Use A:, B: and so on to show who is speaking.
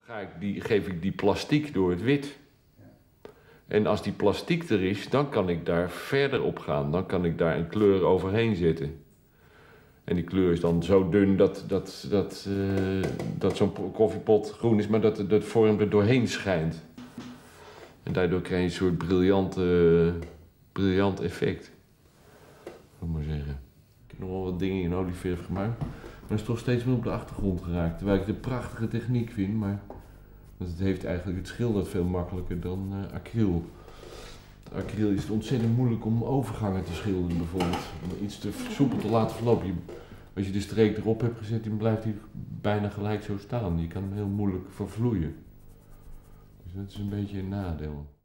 A: geef ik die plastiek door het wit. En als die plastiek er is, dan kan ik daar verder op gaan. Dan kan ik daar een kleur overheen zetten. En die kleur is dan zo dun dat zo'n koffiepot groen is, maar dat de vorm er doorheen schijnt. En daardoor krijg je een soort briljant effect. Moet maar zeggen. Ik heb nog wel wat dingen in olieverf gemaakt, maar is toch steeds meer op de achtergrond geraakt. Terwijl ik het een prachtige techniek vind, maar het heeft eigenlijk, het schildert veel makkelijker dan acryl. Acryl is het ontzettend moeilijk om overgangen te schilderen bijvoorbeeld. Om iets te soepel te laten verlopen. Als je de streek erop hebt gezet, dan blijft hij bijna gelijk zo staan. Je kan hem heel moeilijk vervloeien. Dus dat is een beetje een nadeel.